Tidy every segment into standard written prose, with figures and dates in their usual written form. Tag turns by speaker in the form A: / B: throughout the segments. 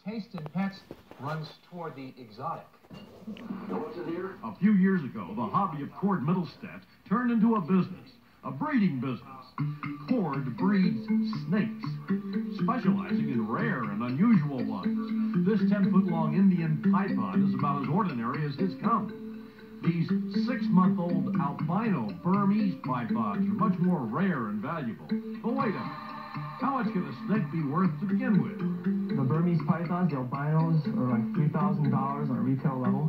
A: taste in pets runs toward the exotic.
B: What's in here?
C: A few years ago, the hobby of Cord Middlestedt turned into a business, a breeding business. Cord breeds snakes, specializing in rare and unusual ones. This 10-foot-long Indian python is about as ordinary as his come. These 6-month-old albino Burmese pythons are much more rare and valuable. But wait a minute. How much can a snake be worth to begin with?
D: The Burmese pythons, the albinos, are like $3,000 on a retail level.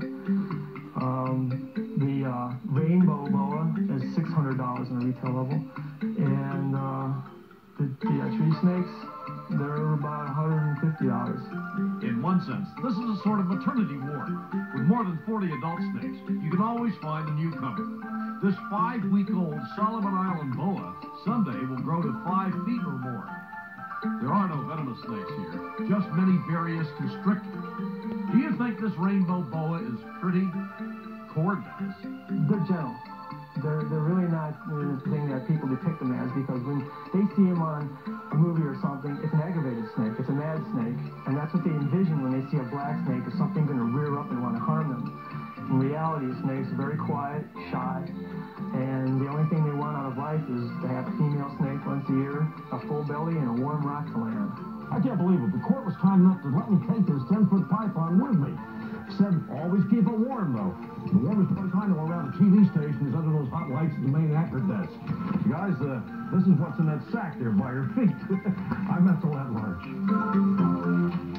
D: The rainbow boa is $600 on a retail level. And the tree snakes, they're about $150.
C: In one sense, this is a sort of maternity ward. With more than 40 adult snakes, you can always find a newcomer. This 5-week-old Solomon Island boa someday will grow to 5 feet or more. There are no venomous snakes here, just many various constrictors. Do you think this rainbow boa is pretty? Cord does.
D: They're gentle. They're really not the thing that people depict them as, because when they see them on a movie or something, it's an aggravated snake, it's a mad snake, and that's what they envision when they see a black snake, is something going to rear up and want to harm them. In reality, a snake's very quiet, shy, and the only thing they want out of life is to have a female snake once a year, a full belly, and a warm rock to land.
B: I can't believe it. The court was kind enough to let me take this 10-foot python with me. Said, always keep it warm, though. The warmest place I know around a TV station is under those hot lights at the main actor desk. Guys, this is what's in that sack there by your feet. I meant to at lunch.